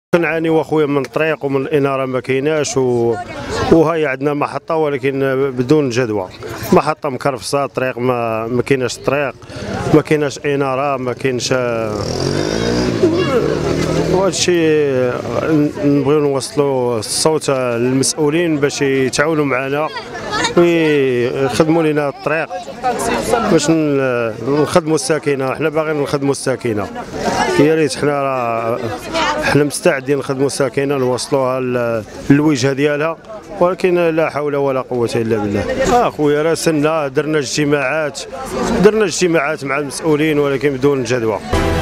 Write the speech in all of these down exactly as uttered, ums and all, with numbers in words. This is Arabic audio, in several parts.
كنعانيو اخويا من الطريق ومن الاناره ما كايناش و... وهي عندنا محطه ولكن بدون جدوى. محطه مكرفصه، الطريق ما ما كايناش الطريق، ما كايناش اناره، ما كاينش. وهذا الشيء نبغيو نوصلوا الصوت للمسؤولين باش يتعاونوا معنا ويخدموا لنا الطريق باش نخدموا الساكنه. حنا باغيين نخدموا الساكنه، يا ريت حنا راه حنا مستعدين نخدموا الساكنه نوصلوها للوجهه ديالها، ولكن لا حول ولا قوه الا بالله. اخويا راسلنا، درنا اجتماعات درنا اجتماعات مع المسؤولين ولكن بدون جدوى.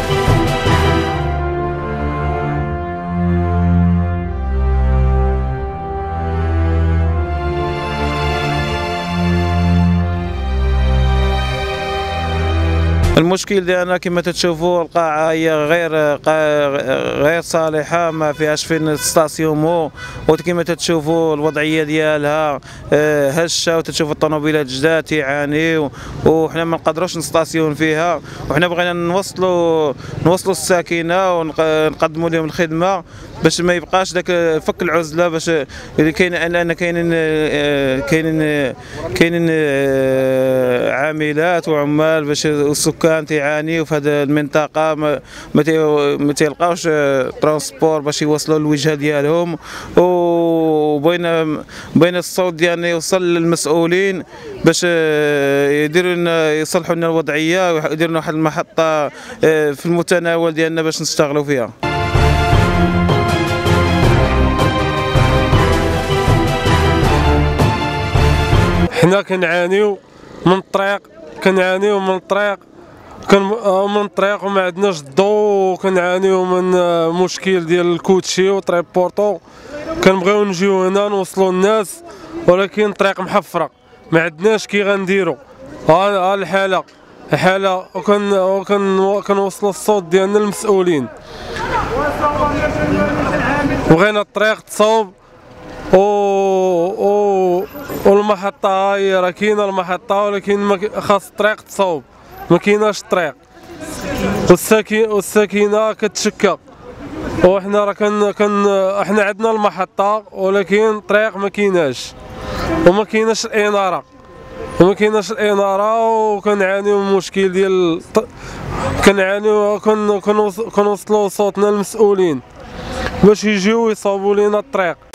المشكل ديالنا كما تتشوفوا القاعه هي غير غير صالحه، ما فيهاش فين ستاسيومو، وكما تتشوفوا الوضعيه ديالها هشه، وتتشوفوا الطوموبيلات جداد تيعانيو وحنا ما نقدروش نستاسيون فيها. وحنا بغينا نوصلوا نوصلوا الساكنه ونقدموا لهم الخدمه باش ما يبقاش داك فك العزله، باش كاين لان كاينين كاينين كاينين عاملات وعمال باش السكان تيعانيو في هذه المنطقه، ما ما تيلقاوش ترونسبور باش يوصلوا للوجهه ديالهم. وبغينا بغينا الصوت ديالنا يوصل للمسؤولين باش يديروا لنا يصلحوا لنا الوضعيه ويديروا لنا واحد المحطه في المتناول ديالنا باش نشتغلوا فيها. حنا كنعانيو من الطريق كنعانيو من الطريق كن من الطريق وما عندناش الضو، كنعانيو من مشكل ديال الكوتشي وطريق بورطو. كنبغيو نجيو هنا نوصلوا الناس ولكن الطريق محفره، ما عندناش كي غنديروا. ها الحاله الحاله وكن وكن كنوصلوا الصوت ديالنا للمسؤولين. بغينا الطريق تصوب و و والمحطه هي راه كاينه المحطه، ولكن خاص الطريق تصوب، ما كايناش الطريق والساكن والساكنه كتشكى. وحنا راه كن كن احنا عندنا المحطه ولكن الطريق ما كايناش، وما كايناش الاناره وما كايناش الاناره وكنعانيو من المشكل ديال كنعانيو كن كنوصلوا صوتنا للمسؤولين باش يجيو يصاوبوا لنا الطريق.